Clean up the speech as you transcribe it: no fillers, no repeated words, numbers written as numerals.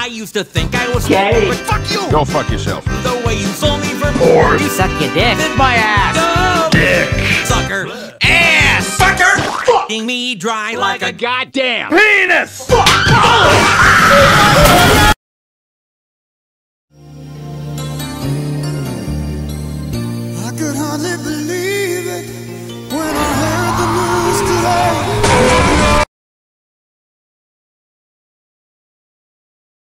I used to think I was gay, but fuck you! Go fuck yourself. The way you sold me for porn. You suck your dick. In my ass. No. Dick. Sucker. Ass. Fucker. Fucking me dry like a Goddamn penis! fuck.